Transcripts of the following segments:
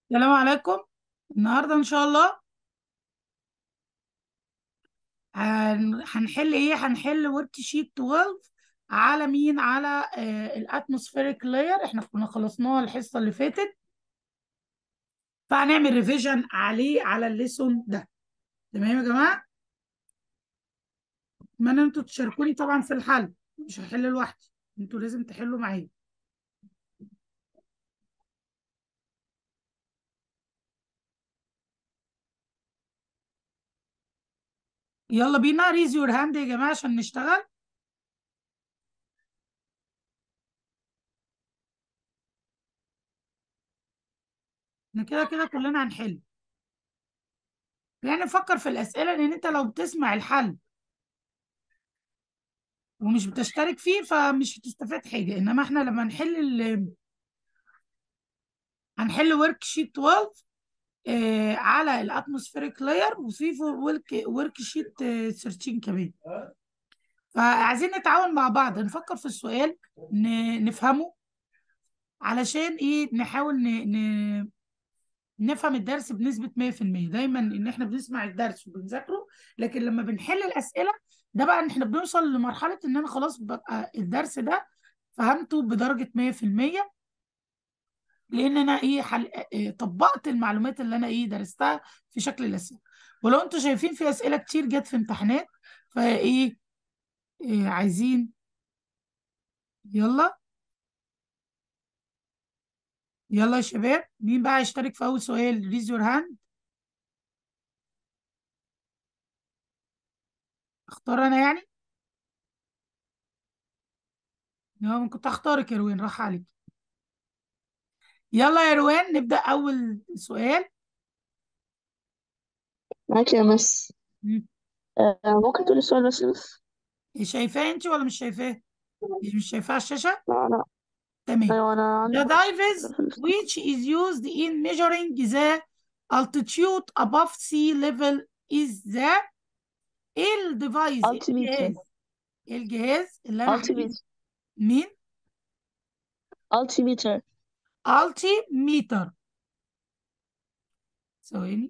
السلام عليكم. النهارده ان شاء الله هنحل ايه؟ هنحل ورك شيت 12 على مين؟ على الاتموسفيريك لاير. احنا كنا خلصناها الحصه اللي فاتت، فهنعمل ريفيجن عليه على الليسون ده. تمام يا جماعه؟ اتمنى انتوا تشاركوني طبعا في الحل، مش هحل لوحدي، انتوا لازم تحلوا معايا. يلا بينا، ريز يور هاند يا جماعه عشان نشتغل. احنا كده كده كلنا هنحل، يعني نفكر في الاسئله، لان انت لو بتسمع الحل ومش بتشترك فيه فمش هتستفاد حاجة. انما احنا لما هنحل ورك شيت 12 على الاتموسفيريك لاير، وفي ورك شيت 13 كمان. فعايزين نتعاون مع بعض، نفكر في السؤال، نفهمه، علشان ايه؟ نحاول نفهم الدرس بنسبة 100%. دايما ان احنا بنسمع الدرس وبنذاكره، لكن لما بنحل الأسئلة ده بقى احنا بنوصل لمرحلة ان انا خلاص ببقى الدرس ده فهمته بدرجة 100%، لان انا ايه طبقت المعلومات اللي انا درستها في شكل الاسئله. ولو انتوا شايفين في اسئله كتير جت في امتحانات، فايه عايزين. يلا يلا يا شباب، مين بقى يشترك في اول سؤال؟ ريز يور هاند. اختار انا يعني؟ كنت اختارك يا روين، راح عليك. يلا يا روان، نبدا اول سؤال. معاك يا مس. مم. ممكن تقولي السؤال بس. شايفاه انت ولا مش شايفاه؟ مش شايفاه على الشاشه؟ لا لا. تمام. أيوة أنا عندي The مشكلة device في which is used in measuring the altitude above sea level is the. ايه الديفايس؟ ايه altimeter. الجهاز؟ ايه الجهاز اللي انا altimeter. مين؟ altimeter. التي ميتر. ثواني.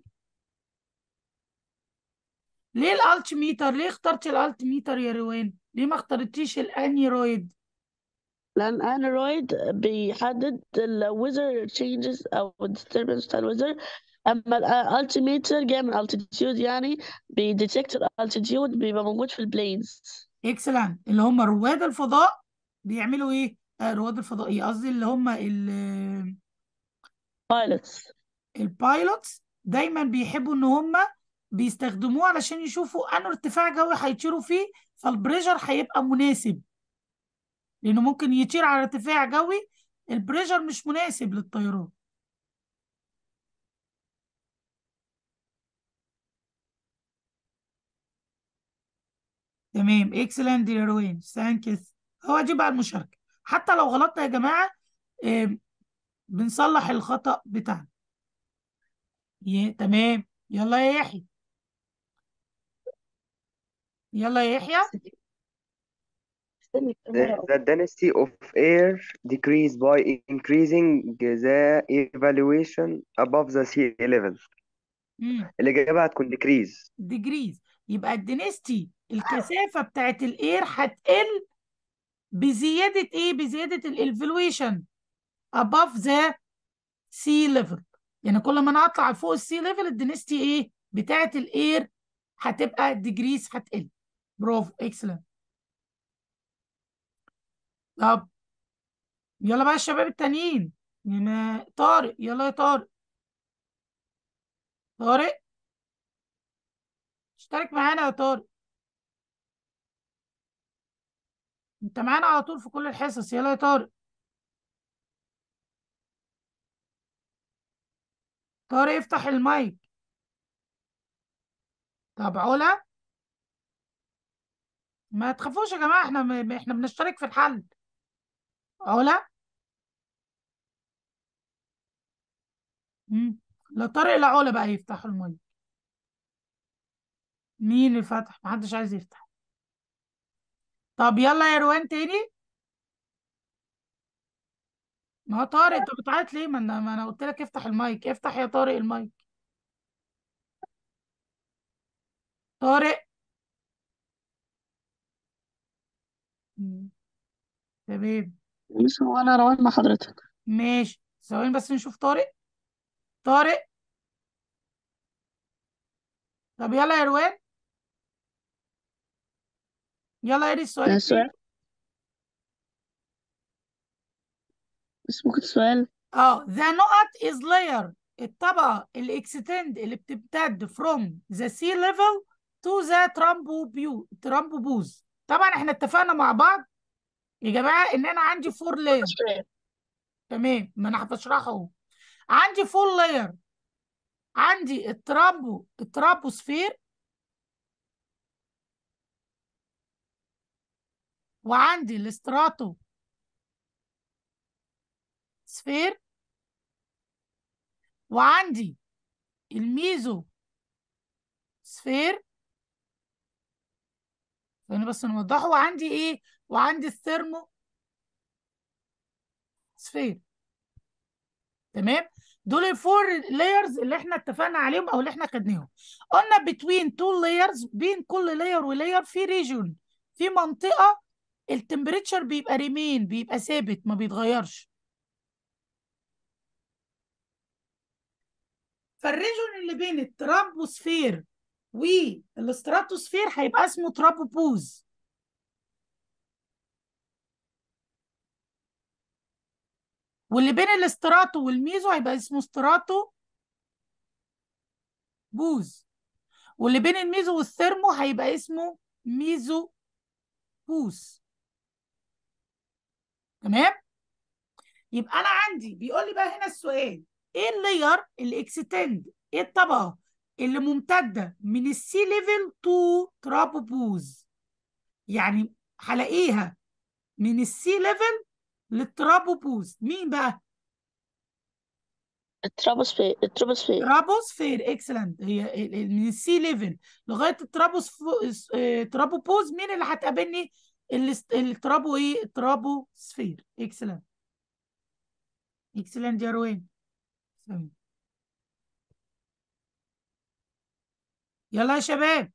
ليه الالتيميتر؟ ليه اخترت الالتيميتر يا روان؟ ليه ما اخترتيش الانيرويد؟ لأن أنرويد بيحدد ال weather changes أو ال disturbance بتاع ال weather. أما ال altimeter جاي من altitude، يعني بيديتكت ال altitude، بيبقى موجود في البلينز. اكسلنت. اللي هم رواد الفضاء بيعملوا ايه؟ رواد الفضائية قصدي، اللي هم pilots. البايلوتس دايما بيحبوا ان هم بيستخدموه علشان يشوفوا انه ارتفاع جوي هيطيروا فيه، فالبريشر هيبقى مناسب، لانه ممكن يطير على ارتفاع جوي البريشر مش مناسب للطيران. تمام، اكسلنت يا روين، ثانكس. هو دي بقى المشاركه، حتى لو غلطنا يا جماعه آم، بنصلح الخطأ بتاعنا. تمام. يلا يا يحيى. يلا يا يحيى. استني The density of air decrease by increasing the elevation above the sea level. الإجابة هتكون decrease. ديجريز. يبقى الدنستي الكثافه بتاعت الاير هتقل بزياده ايه؟ بزياده الالفلويشن above the sea level. يعني كل ما انا اطلع فوق السي ليفل الدنستي ايه بتاعت الاير هتبقى ديجريز، هتقل. برافو، اكسلنت. طب يلا بقى الشباب التانيين. طارق، يلا يا طارق. طارق، اشترك معانا يا طارق، انت معانا على طول في كل الحصص. يلا يا طارق. طارق افتح المايك. طب علا، ما تخافوش يا جماعه، احنا بنشترك في الحل. علا. مم. لا طارق لا علا بقى يفتحوا المايك. مين اللي فتح؟ محدش عايز يفتح. طب يلا يا روان تاني. ما هو طارق، انت بتعيط ليه؟ ما انا قلت لك افتح المايك، افتح يا طارق المايك. طارق. مم. تمام. مش هو انا روان مع حضرتك. ماشي، ثواني بس نشوف طارق. طارق. طب يلا يا روان، يلا قري السؤال السؤال، التاني. بس ممكن السؤال. ذا نقط از لاير، الطبقة الاكستند اللي بتمتد from the sea level to the ترامبوبوز. طبعا احنا اتفقنا مع بعض يا جماعة ان انا عندي فور لاير. تمام، ما انا بشرحه اهو. عندي فور لاير، عندي الترابوسفير، وعندي الاستراتو سفير، وعندي الميزو سفير. خلينا بس نوضحه. وعندي ايه؟ وعندي الثيرمو سفير. تمام. دول الفور لايرز اللي احنا اتفقنا عليهم او اللي احنا خدناهم. قلنا بتوين تو لايرز، بين كل لاير ولاير في ريجون، في منطقة التمبريتشر بيبقى ريمين، بيبقى ثابت ما بيتغيرش. فالريجون اللي بين الترابوسفير والاستراتوسفير هيبقى اسمه ترابوبوز. واللي بين الاستراتو والميزو هيبقى اسمه استراتو بوز. واللي بين الميزو والثيرمو هيبقى اسمه ميزو بوز. تمام. يبقى انا عندي بيقول لي بقى هنا السؤال، ايه اللاير اللي اكستند، ايه الطبقه اللي ممتده من السي ليفل تو ترابوبوز؟ يعني هلاقيها من السي ليفل للترابوبوز. مين بقى؟ التروبوسفير. ترابوسفير. اكسلنت. هي من السي ليفل لغايه ترابوبوز. مين اللي هتقابلني؟ الترابو ايه؟ الترابوسفير. اكسلنت. اكسلنت يا روين. سلام. يلا يا شباب،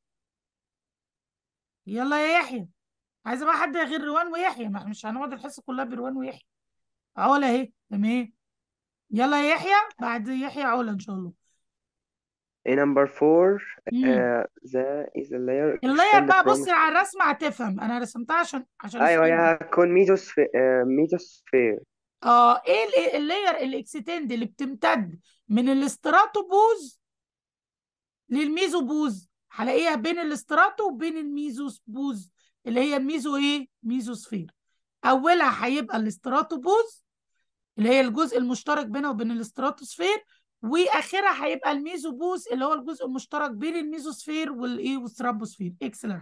يلا يا يحيى. عايزه بقى حد غير روان ويحيى، ما احنا مش هنقعد الحصه كلها بروان ويحيى. علا اهي. تمام. يلا يا يحيى، بعد يحيى علا ان شاء الله. A number 4 امم the is a layer اللاير extend بقى، from. بص على الرسمه هتفهم، انا رسمتها عشان ايوه، السؤال ده. هي هتكون ميزوسفير. ايه اللاير الاكستند اللي بتمتد من الاستراتوبوز للميزوبوز؟ هلاقيها بين الاستراتو وبين الميزوبوز، اللي هي الميزو ايه؟ ميزوسفير. اولها هيبقى الاستراتوبوز اللي هي الجزء المشترك بينها وبين الاستراتوسفير، واخرها هيبقى الميزوبوز اللي هو الجزء المشترك بين الميزوسفير والايه والسترابوسفير. اكسلنت.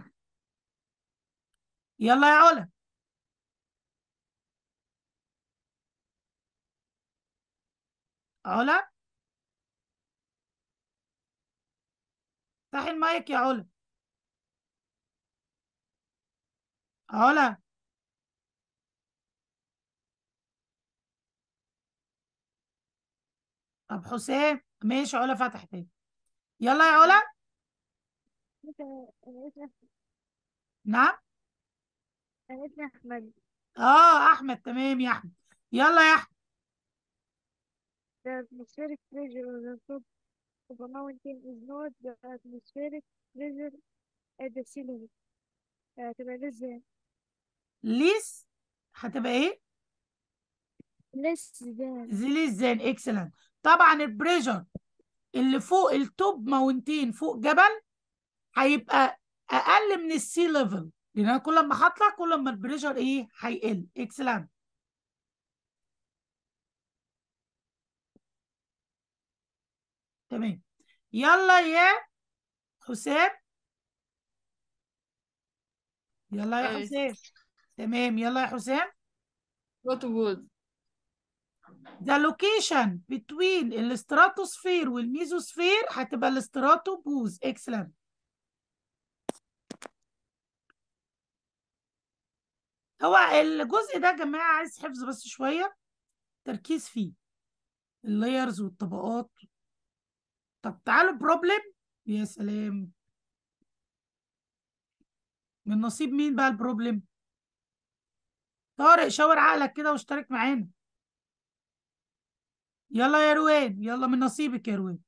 يلا يا علا. علا، افتحي المايك يا علا. علا. طب حسام. ماشي، علا فتحت اهي. يلا يا علا. نعم. أنا اسمي أحمد. احمد. تمام يا احمد. يلا يا احمد. The atmospheric pressure on the top of a mountain is not the atmospheric pressure at the sea level. هتبقى ده ازاي؟ ليس هتبقى ايه؟ less than. زيليزان. اكسلنت. طبعا البريشر اللي فوق التوب ماونتين، فوق جبل، هيبقى اقل من السي ليفل، لان انا كل ما هطلع كل ما البريشر ايه؟ هيقل. اكسلنت. تمام. يلا يا حسام. يلا يا ايه. حسام. تمام. يلا يا حسام. what would the location between الاستراتوسفير والميزوسفير هتبقى الاستراتوبوز. اكسلنت. هو الجزء ده يا جماعه عايز حفظ بس شويه. التركيز فيه، اللايرز والطبقات. طب تعالوا بروبلم. يا سلام، من نصيب مين بقى البروبلم؟ طارق شاور عقلك كده واشترك معانا. يلا يا روان، يلا من نصيبك يا روان.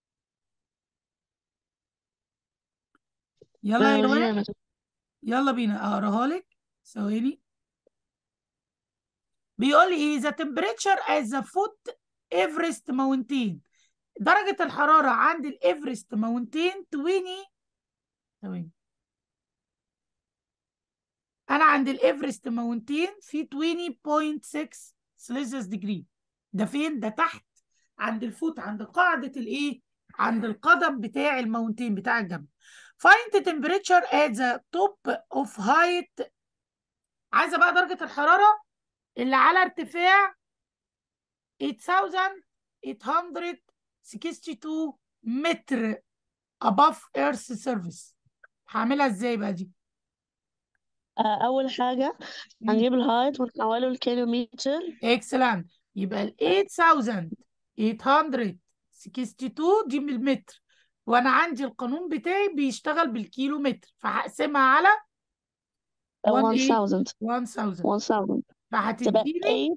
يلا يا أنا روان، هنا. يلا بينا اقراها لك. ثواني. بيقول لي ايه the temperature at the foot Everest mountain. درجة الحرارة عند الإيفرست ماونتين 20. ثواني. أنا عند الإيفرست ماونتين في 20.6 سلسيوس ديجري. ده فين؟ ده تحت عند الفوت، عند قاعدة الإيه؟ عند القدم بتاع الماونتين بتاع الجبل. Find the temperature at the top of height. عايزة بقى درجة الحرارة اللي على ارتفاع 8862 متر above earth surface. هعملها ازاي بقى دي؟ أول حاجة هنجيب الهايت ونحوله لكيلومتر. اكسلنت. يبقى ال 8862 دي بالمتر، وانا عندي القانون بتاعي بيشتغل بالكيلو متر، فهقسمها على 1 ايه 1000 1000 تبقى فهتديني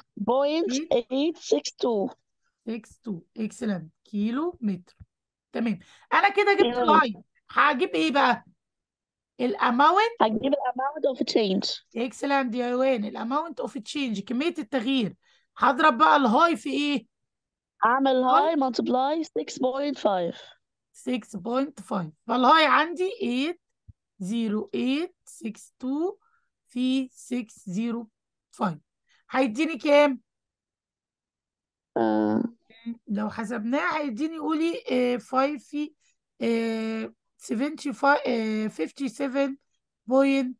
8.862 8.62. اكسلنت، كيلو متر. تمام. انا كده جبت كيلو متر. الهايت. هجيب ايه بقى؟ الاماونت. هتجيب الاماونت اوف تشينج. اكسلنت يا روان. الاماونت اوف تشينج، كمية التغيير. هضرب بقى الهاي في ايه؟ اعمل هاي هاي multiply 6.5. 6.5. فالهاي عندي 80862 في 605 هيديني كام؟ لو حسبناه هيديني، قولي 5 في 75 57 بوينت.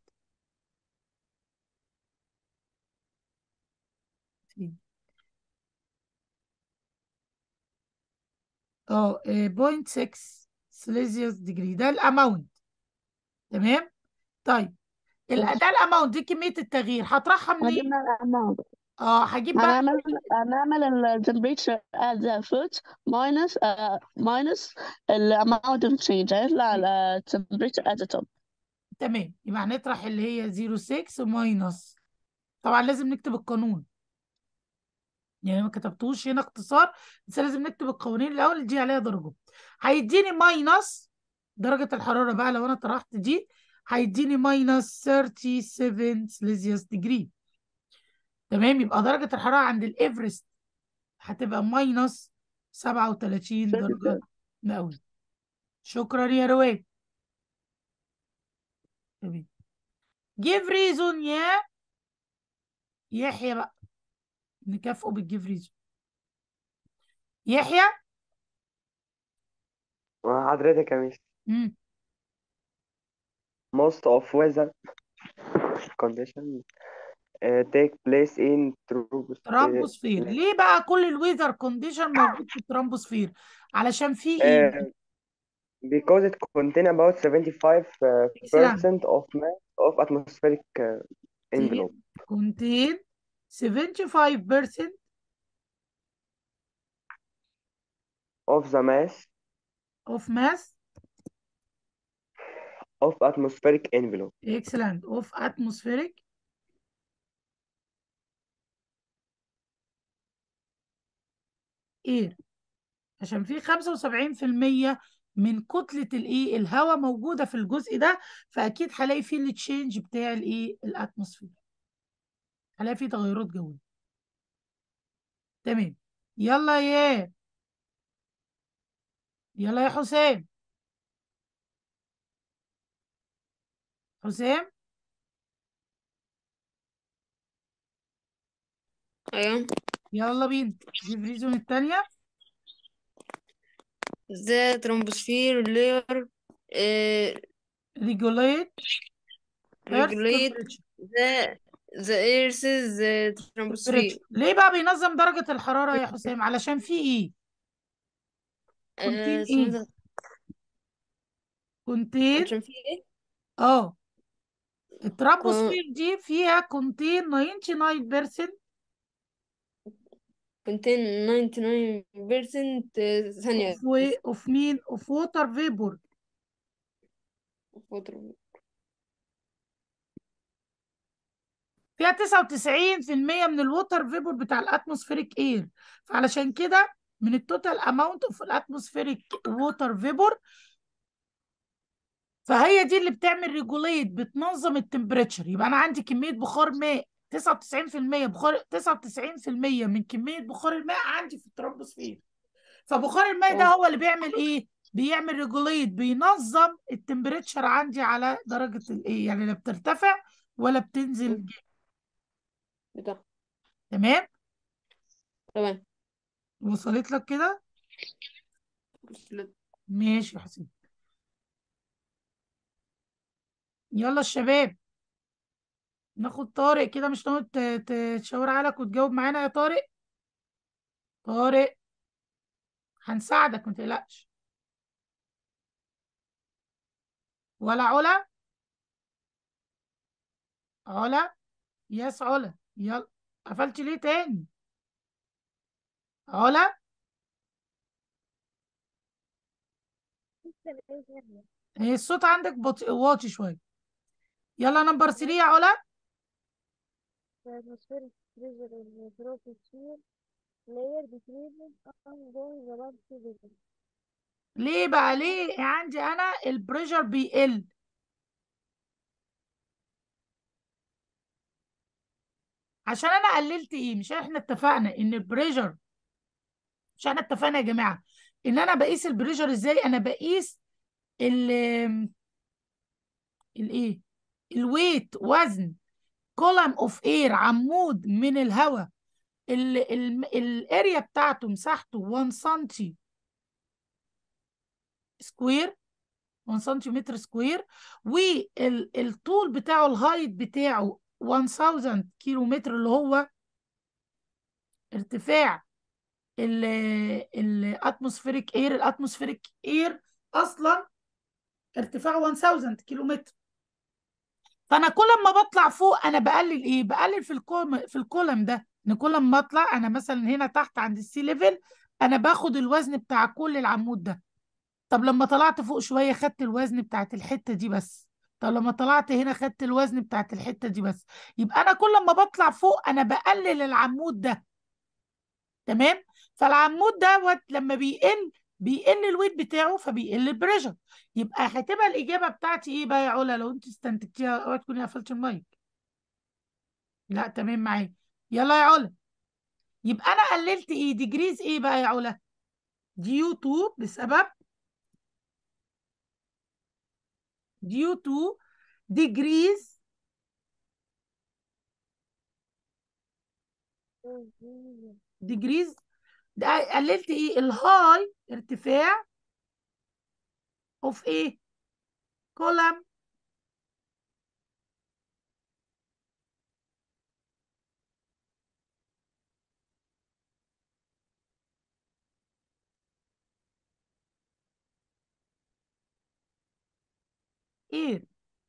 بوينت 6 سليزيوس ديجري. ده الاماونت. تمام. طيب ده الاماونت، دي كمية التغيير. هطرحها منين؟ جبنا الاماونت. هجيب بقى هنعمل ال temperature at the foot minus ال amount of change هيطلع ال temperature at the top. تمام. يبقى هنطرح اللي هي 06 ماينس. طبعا لازم نكتب القانون، يعني ما كتبتوش هنا اختصار، بس لازم نكتب القوانين الاول دي عليها درجه. هيديني ماينس درجه الحراره بقى لو انا طرحت دي، هيديني ماينس 37 سليزيوس ديجري. تمام. يبقى درجه الحراره عند الايفرست هتبقى ماينس 37 درجه مئويه. شكرا يا رواد. تمام. جيف ريزون يا يحيى بقى، نكافئه بالجيف ريزون. يحيى. حضرتك يا ميس. مم. most of weather conditions take place in ترامبوسفير. ليه بقى كل الويذر كونديشن موجود في الترامبوسفير؟ علشان في ايه؟ because it contain about 75% اكسلنت. of mass of atmospheric envelope contain 75% of the mass of mass of atmospheric envelope. excellent of atmospheric air. عشان في 75% من كتلة الايه الهواء موجودة في الجزء ده، فأكيد هلاقي فيه التشينج بتاع الايه الاتموسفير، هلاقي فيه تغيرات جوية. تمام. يلا يا حسام. حسام. ايوه. يلا بينا دي الريزون التانية. the troposphere layer regulate earth regulate temperature. the earth's troposphere. ليه بقى بينظم درجة الحرارة يا حسام؟ علشان في ايه؟ كونتين اسمه ايه؟ ده كونتين عشان في ايه الترابوسفير دي فيها كونتين 99% contain 99% ثانية اوف مين؟ اوف ووتر فيبور. water. فيها 99% من الووتر فيبور بتاع الاتموسفيريك اير. فعلشان كده من التوتال اماونت اوف الاتموسفيريك ووتر فيبور، فهي دي اللي بتعمل ريجوليت، بتنظم التمبريتشر. يبقى انا عندي كميه بخار ماء 99%، بخار 99% من كميه بخار الماء عندي في التروبوسفير. فبخار الماء ده هو اللي بيعمل ايه؟ بيعمل ريجوليت، بينظم التمبريتشر عندي على درجه الايه، يعني لا بترتفع ولا بتنزل. بتاع تمام؟ تمام. وصلت لك كده؟ ماشي يا حسين. يلا الشباب، ناخد طارق كده، مش نقعد تشاور عليك وتجاوب معانا يا طارق. طارق هنساعدك ما تقلقش. ولا علا؟ علا؟ يس علا، يلا. قفلت ليه تاني؟ علا؟ هي الصوت عندك واطي شوية. يلا نمبر 3 يا علا. The atmospheric pressure in the troposphere layer decreases ongoing the above sea level. ليه بقى؟ ليه عندي انا البريشر بيقل؟ عشان انا قللت ايه؟ مش احنا اتفقنا ان البريشر، مش احنا اتفقنا يا جماعة ان انا بقيس البريشر ازاي؟ انا بقيس ال الايه، الويت، وزن كولم اوف اير، عمود من الهواء، الاريا بتاعته مساحته 1 سنتي سكوير، 1 سنتيمتر سكوير، والطول بتاعه الهايت بتاعه 1000 كيلو متر، اللي هو ارتفاع الاتموسفيريك اير. الاتموسفيريك اير اصلا ارتفاعه 1000 كيلو متر. فانا كل ما بطلع فوق انا بقلل ايه؟ بقلل في الكولم ده، ان كل ما اطلع انا مثلا هنا تحت عند السي ليفل انا باخد الوزن بتاع كل العمود ده. طب لما طلعت فوق شويه خدت الوزن بتاعت الحته دي بس. طب لما طلعت هنا خدت الوزن بتاعت الحته دي بس. يبقى انا كل ما بطلع فوق انا بقلل العمود ده. تمام؟ فالعمود ده لما بيقل الويت بتاعه فبيقل البريشر. يبقى هتبقى الاجابه بتاعتي ايه بقى يا علا لو انت استنتجتيها؟ اوعي تكوني قفلت المايك. لا تمام معايا. يلا يا علا. يبقى انا قللت ايه؟ ديجريز ايه بقى يا علا؟ ديو تو، بسبب ديو تو ديجريز، ديجريز ده قللت ايه؟ الهاي، ارتفاع اوف ايه؟ كولم اير.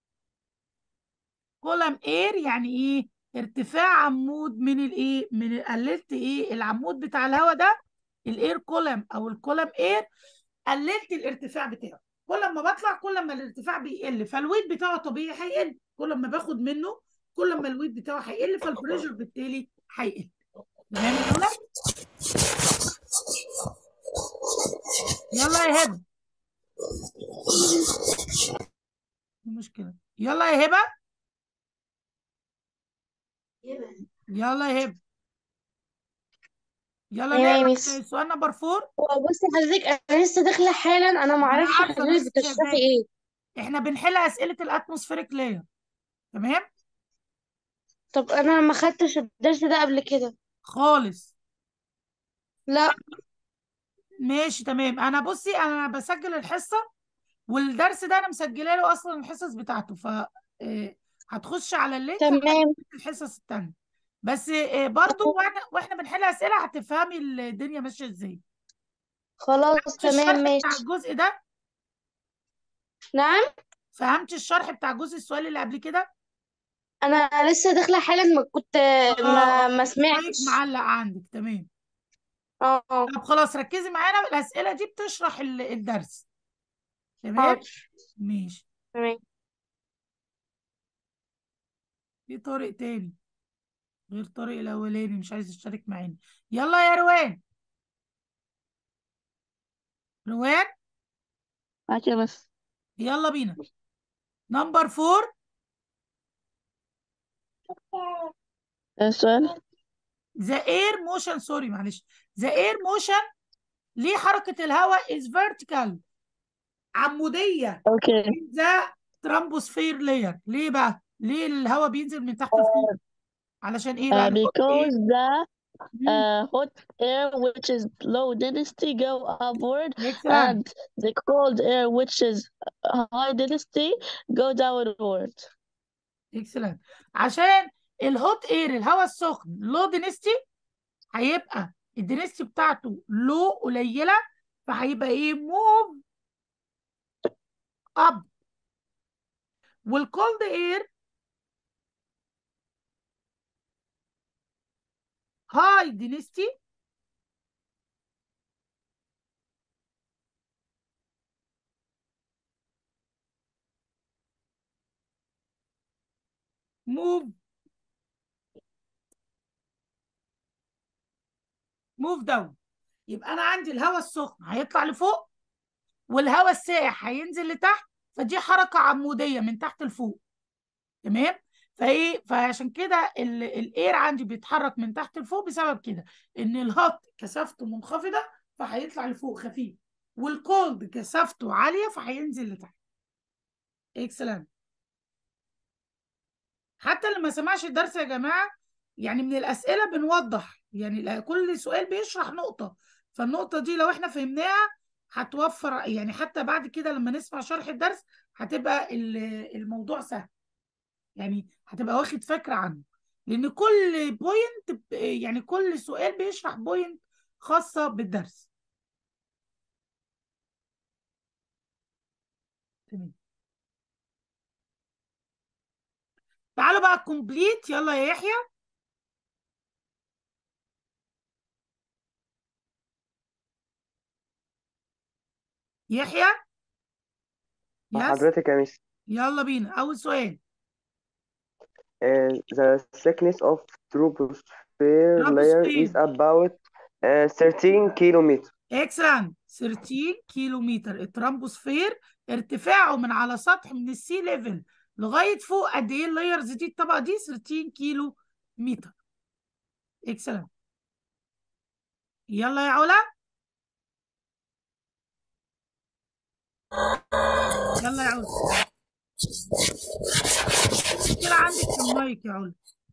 كولم اير يعني ايه؟ ارتفاع عمود من الايه، قللت ايه؟ العمود بتاع الهواء ده، الاير كولم او الكولم اير، قللت الارتفاع بتاعه. كل ما بطلع كل ما الارتفاع بيقل، فالويت بتاعه طبيعي هيقل. كل ما باخد منه كل ما الويت بتاعه هيقل، فالبريشر بالتالي هيقل. تمام يا علا؟ يلا يا هبه. المشكله. يلا يا هبه. يلا يا هبه. يلا ايوه يا نقرا ميس. السؤال نمبر 4. هو بصي حضرتك انا لسه داخله حالا، انا ما ما انا اعرفش عارفه حضرتك بس بتشرحي شايفاه. ايه. احنا بنحل اسئله الاتموسفيريك لاير. تمام طب انا ما خدتش الدرس ده قبل كده. خالص. لا. ماشي تمام. انا بصي انا بسجل الحصه، والدرس ده انا مسجله له اصلا الحصص بتاعته، ف هتخش على اللينك هتلاقي تمام الحصص التانية. بس برضو واحنا بنحل اسئله هتفهمي الدنيا ماشيه ازاي. خلاص فهمت تمام الشرح بتاع ماشي. الجزء ده؟ نعم. فهمت الشرح بتاع جزء السؤال اللي قبل كده؟ انا لسه داخله حالا، ما كنت اه ما المايك سمعتش. معلق عندك. تمام. اه طب خلاص ركزي معانا، الأسئلة دي بتشرح الدرس. تمام. حاضر ماشي. تمام. في طارق تاني غير طارق الأولاني مش عايز يشترك معانا. يلا يا روان. روان معاك يا بس. يلا بينا. نمبر 4. السؤال. ذا اير موشن، سوري معلش. ذا اير موشن، ليه حركة الهواء is vertical، عمودية، اوكي. ذا ترامبوسفير لاير. ليه بقى؟ ليه الهواء بينزل من تحت لفوق؟ علشان ايه بقى الهواء ايه؟ Because the مم. hot air which is low density go upward excellent. and the cold air which is high density go downward. excellent. عشان الهوت اير الهواء السخن لو دينستي، هيبقى الدينستي بتاعته لو قليلة، فهيبقى ايه؟ موف اب. والكولد اير هاي دينستي موف داون. يبقى انا عندي الهواء السخن هيطلع لفوق، والهواء الساقع هينزل لتحت، فدي حركة عمودية من تحت لفوق. تمام. فعشان كده الاير عندي بيتحرك من تحت لفوق بسبب كده، ان الهوت كثافته منخفضة فهيطلع لفوق خفيف، والكولد كثافته عالية فهينزل لتحت. اكسلنت. حتى اللي ما سمعش الدرس يا جماعة، يعني من الأسئلة بنوضح، يعني كل سؤال بيشرح نقطة، فالنقطة دي لو احنا فهمناها هتوفر، يعني حتى بعد كده لما نسمع شرح الدرس هتبقى الموضوع سهل، يعني هتبقى واخد فكرة عنه، لأن كل بوينت يعني كل سؤال بيشرح بوينت خاصة بالدرس. تمام. تعالوا بقى كومبليت، يلا يا يحيى. يحيى مع يس. حضرتك يا مس. يلا بينا أول سؤال. The thickness of troposphere layer is ترابوسفير. about 13 kilometers. اكسلنت. 13 كيلو متر. الترامبوسفير ارتفاعه من على سطح من السي ليفل لغايه فوق قد ايه؟ اللايرز دي الطبقه دي 13 كيلو متر. اكسلنت. يلا يا علا. يلا يا علا. مشكلة عندك في المايك يا علا.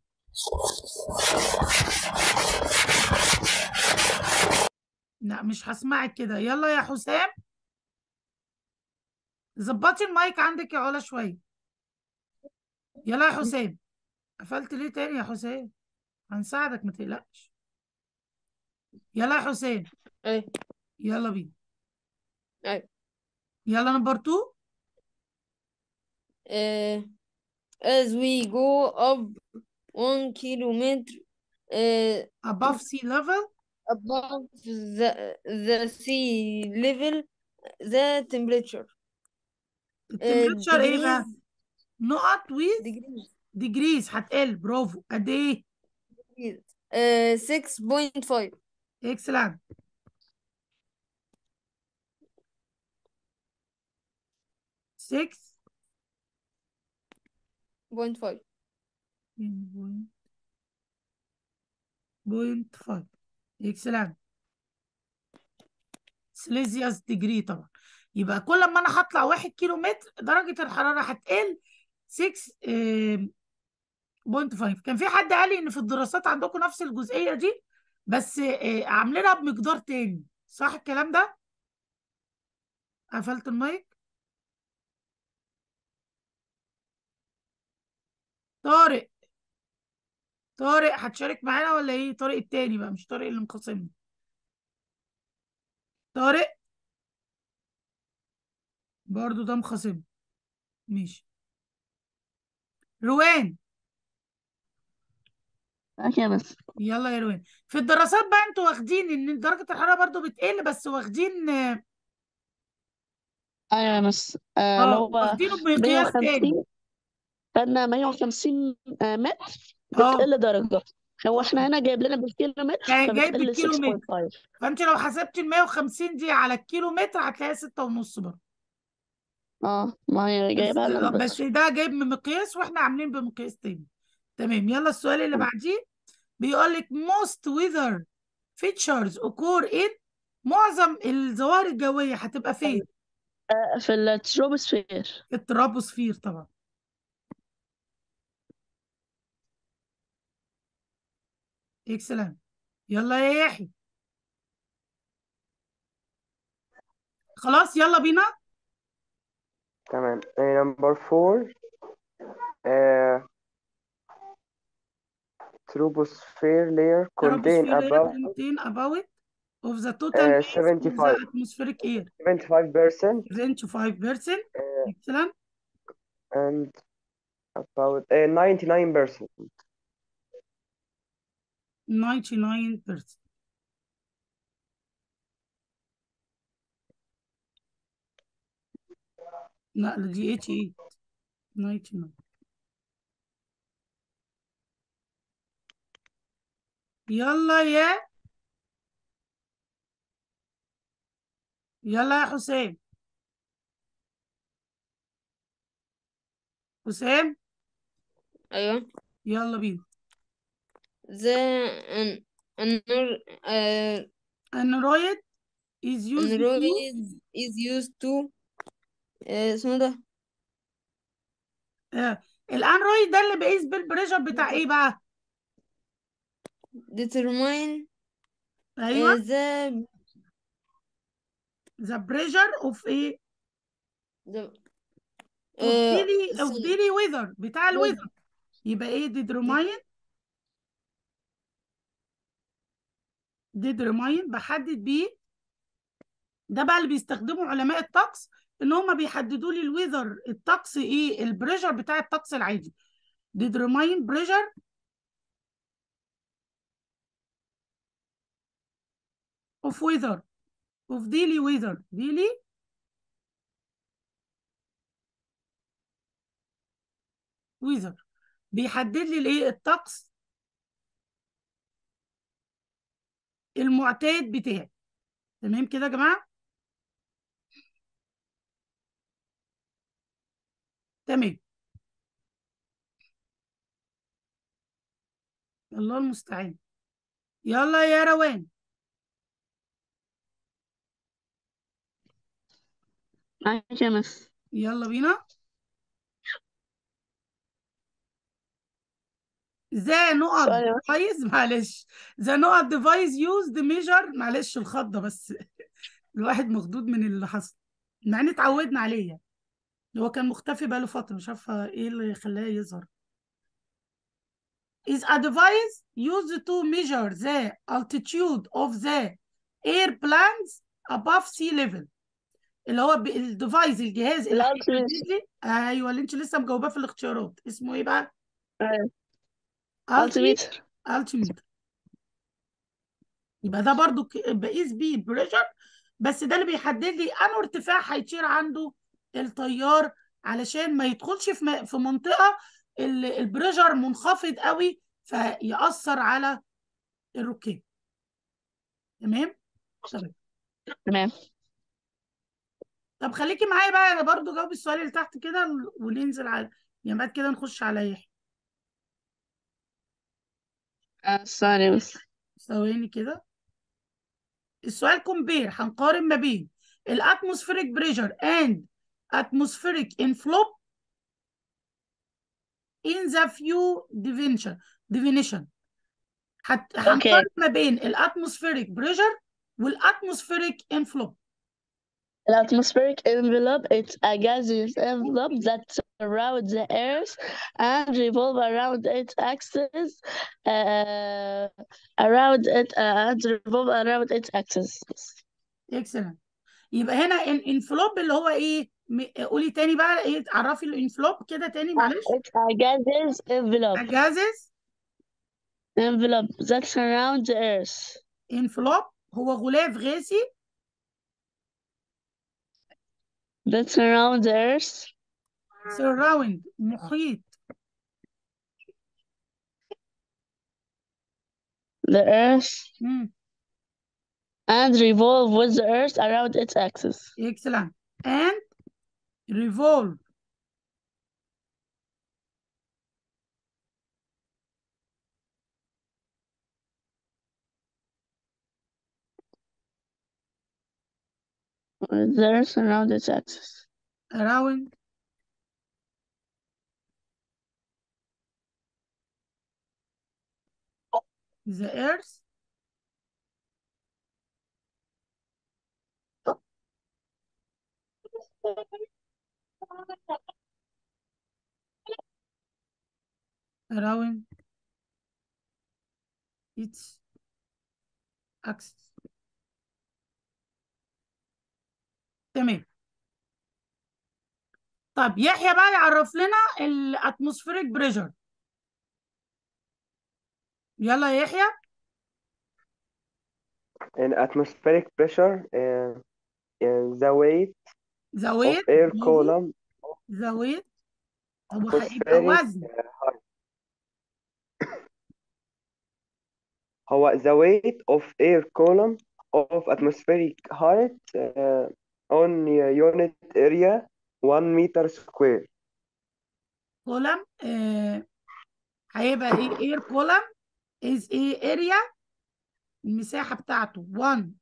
لا مش هسمعك كده. يلا يا حسام. ظبطي المايك عندك يا علا شوية. يلا يا حسام. قفلت ليه تاني يا حسام؟ هنساعدك ما تقلقش. يلا يا حسام. اي يلا بينا. اي يلا نمبر 2. as we go up 1 kilometer above sea level. above the sea level, the temperature التمبريتشر ايه degrees بقى؟ نقط with degrees degrees هتقل. برافو. قد ايه؟ 6.5. اكسلنت. 6.5. اكسلنت. سيليزيوس ديجري طبعا. يبقى كل ما انا هطلع 1 كيلو متر درجة الحرارة هتقل 6.5. كان في حد قال لي ان في الدراسات عندكم نفس الجزئية دي، بس عاملينها بمقدار تاني. صح الكلام ده؟ قفلت المايك. طارق. طارق هتشارك معانا ولا ايه؟ طارق التاني بقى مش طارق اللي مخاصمني. طارق برضو ده مخاصمني. ماشي. روان. ماشي يا مس. يلا يا روان. في الدراسات بقى انتوا واخدين ان درجة الحرارة برضو بتقل، بس واخدين ايوه يا مس، اللي هو واخدينه بمقياس تاني. 150. خدنا 150 متر اه بتقل درجة. هو اه احنا هنا جايب لنا بالكيلو متر جايب فبتقل بالكيلو متر. 6.5. فانت لو حسبت ال 150 دي على الكيلو متر هتلاقيها 6.5 برضه. ما هي بس جايبها لنا بس بمتر. ده جايب من مقياس واحنا عاملين بمقياس تاني. تمام. يلا السؤال اللي بعديه بيقول لك most weather features occur in. معظم الظواهر الجوية هتبقى فين؟ في التروبوسفير. في الترابوسفير طبعا. اكسلنت. يلا يا يحيى. خلاص يلا بينا. تمام. نمبر 4. troposphere layer contain Troposphere layer about contain about of the total mass of the 75 atmospheric air 75%, 75%. Excellent. and about 99%. 99%. لا دي اتش 8. 99. يلا يا حسام. حسام أيوة. يلا بينا. The an Android is used Android to is used to اسمه ده الاندرويد ده اللي بيقيس بالبريشر بتاع ايه بقى؟ determine ايوه the the pressure of ايه؟ the of daily weather بتاع الويذر. يبقى ايه determine بحدد بيه. ده بقى اللي بيستخدمه علماء الطقس ان هم بيحددوا لي الويذر الطقس ايه البريشر بتاع الطقس العادي. determine pressure of weather of daily weather بيحدد لي الايه الطقس المعتاد بتاعي. تمام كده يا جماعه. تمام. الله المستعان. يلا يا روان. ماشي يا مس. يلا بينا. ذا نقط سؤال يا مس. ديفايس معلش. ذا نقط ديفايس يوزد ميجر معلش الخضه بس. الواحد مخضوض من اللي حصل مع ان اتعودنا عليه يعني. هو كان مختفي بقاله فتره مش عارفه ايه اللي خلاه يظهر. is a device used to measure the altitude of the airplanes above sea level. اللي هو الديفايس الجهاز اللي هيحدد لي. ايوه اللي انت لسه مجاوباه في الاختيارات اسمه ايه بقى؟ التيميتر. التيميتر. يبقى ده برضو بقيس بيه البريشر، بس ده اللي بيحدد لي انه ارتفاع هيطير عنده الطيار علشان ما يدخلش في منطقه البريشر منخفض قوي فيأثر على الركاب. تمام. تمام. طب خليكي معايا بقى انا برضو جاوب السؤال اللي تحت كده وننزل على يعني بعد كده نخش على يحيى. ثانية بس. ثواني كده. السؤال كومبير هنقارن ما بين الاتموسفيريك بريشر اند اتموسفيريك انفلو in the few definition. هنقارن ما بين الاتموسفيريك بريشر والاتموسفيريك انفلو. Atmospheric envelope, it's a gaseous envelope that surrounds the Earth and revolve around its axis. Excellent. يبقى هنا انفلوب اللي هو ايه؟ قولي تاني بقى ايه عرفي الانفلوب كده تاني معلش. It's a gaseous envelope. A gases envelope that surrounds the earth. انفلوب هو غلاف غازي That surrounds the earth. surround محيط The earth مم. and revolve with the earth around its axis. excellent and revolve With the earth around its axis. around the earth around its axis. تمام. طب يحيى بقى يعرف لنا الاتموسفيريك بريشر. يلا يا يحيى. in atmospheric pressure the weight of زاوية air برافو column زاوية هو هيبقى atmospheric وزن هو the weight of air column of atmospheric height on unit area 1 meter square. كولم هيبقى ايه اير كولم is ايه اريا المساحة بتاعته 1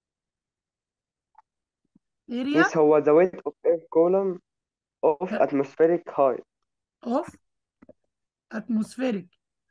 اريا Yes هو the weight of air column of atmospheric height. of atmospheric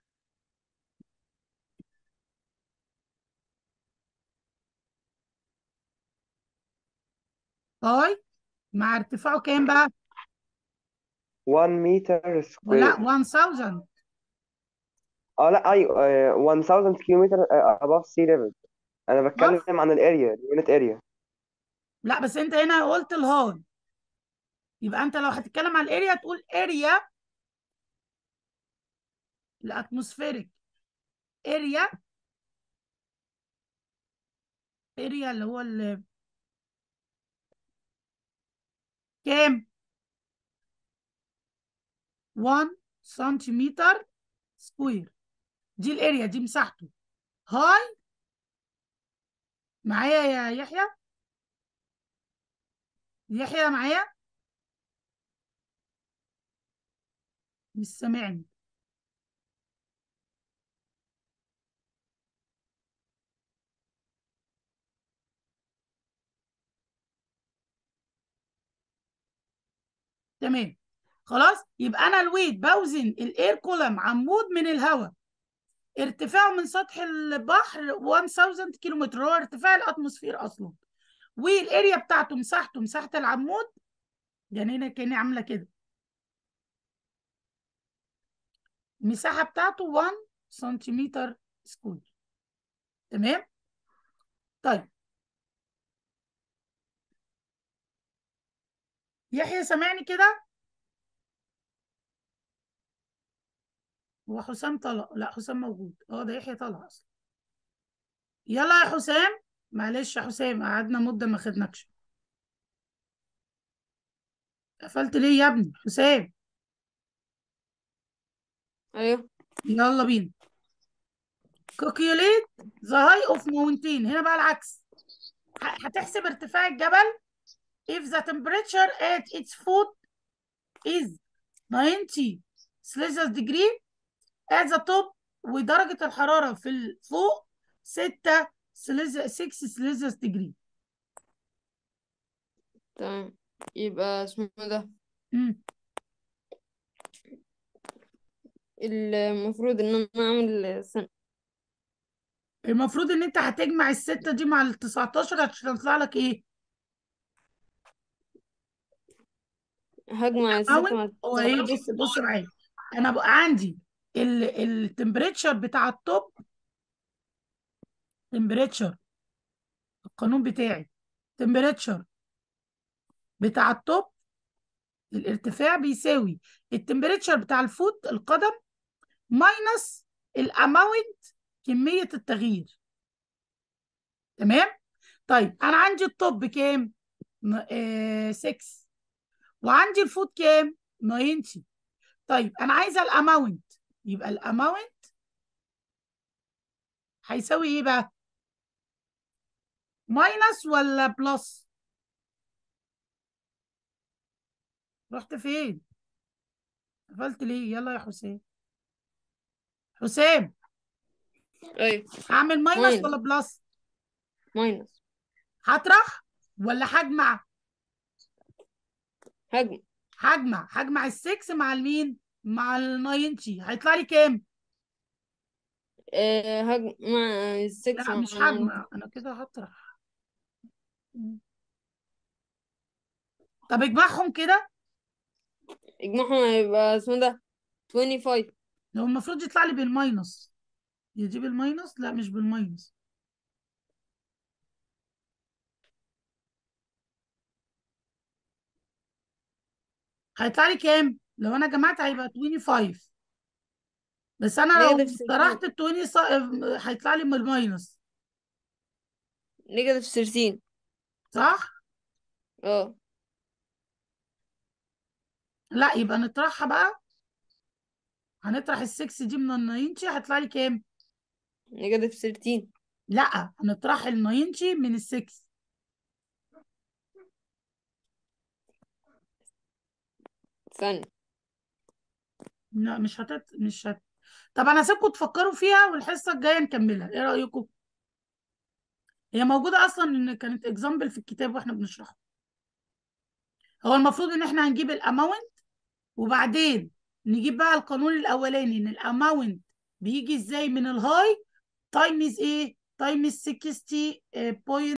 هاي مع ارتفاعه كام بقى؟ 1 meter ولا square. 1000 لا ايوه 1000 كيلومتر above sea level. انا أوف. بتكلم عن الاريا unit area. لا بس انت هنا قلت الهاي يبقى انت لو هتتكلم عن الاريا تقول اريا الاتموسفيريك اريا اللي هو كام 1 سنتيمتر سكوير دي الاريا دي مساحته. هاي معايا يا يحيى معايا مش سامعني. تمام خلاص يبقى انا الويت بوزن الاير كولم عمود من الهواء ارتفاعه من سطح البحر 1000 كيلومتر هو ارتفاع الاتموسفير اصلا والاريا بتاعته مساحه العمود يعني هنا كاني عامله كده المساحه بتاعته 1 سنتيمتر سكوير. تمام طيب يحيى سامعني كده؟ هو حسام طلع؟ لا حسام موجود ده يحيى طلع اصلا. يلا يا حسام معلش يا حسام قعدنا مده ما خدناكش. قفلت ليه يا ابني حسام؟ ايوه يلا بينا. calculate the high of mountain هنا بقى العكس هتحسب ارتفاع الجبل if the temperature at its foot is 90 Celsius degree at the top ودرجة الحرارة في الفوق 6 Celsius degree. تمام يبقى اسمه ده المفروض ان انا اعمل سنة. المفروض ان انت هتجمع الستة دي مع ال 19 عشان تطلع لك ايه؟ هجمع الستة مع هو ايه 19. بص معايا انا بقى عندي التمبريتشر بتاع التوب تمبريتشر القانون بتاعي تمبريتشر بتاع التوب الارتفاع بيساوي التمبريتشر بتاع الفوت القدم ماينس الاماونت كمية التغيير. تمام. طيب انا عندي الطب كام؟ 6 وعندي الفود كام؟ 90. طيب انا عايزه الاماونت، يبقى الاماونت هيساوي ايه بقى؟ ماينس ولا بلس؟ رحت فين؟ قفلت ليه؟ يلا يا حسام. حسام، ايوه هعمل ماينس ولا ماينس. بلس؟ ماينس. هطرح ولا هجمع؟ هجم. هجمع ال6 مع المين؟ مع ال90. هيطلع لي كام؟ هجم مع السكس لا مع مش 90. هجمع، انا كده هطرح. طب اجمعهم كده. اجمعهم هيبقى اسمه ده 25. لو المفروض يطلع لي بالماينس، يجيب الماينس. لا مش بالماينس. هيطلع لي كام؟ لو انا جمعت هيبقى 25، بس انا لو نيجاتيف 13. طرحت ال 20 هيطلع لي من الماينس. نيجاتيف 13. صح؟ اه لا يبقى نطرحها بقى. هنطرح ال6 دي من ال 90، هيطلع لي كام؟ نيجاتيف 13. لا هنطرح ال 90 من ال6. ثانية. لا مش طب انا هسيبكم تفكروا فيها والحصه الجايه نكملها، ايه رايكم؟ هي موجوده اصلا، ان كانت اكزامبل في الكتاب واحنا بنشرحه. هو المفروض ان احنا هنجيب الاماونت، وبعدين نجيب بقى القانون الاولاني ان الاماونت بيجي ازاي من الهاي تايمز ايه؟ تايمز 60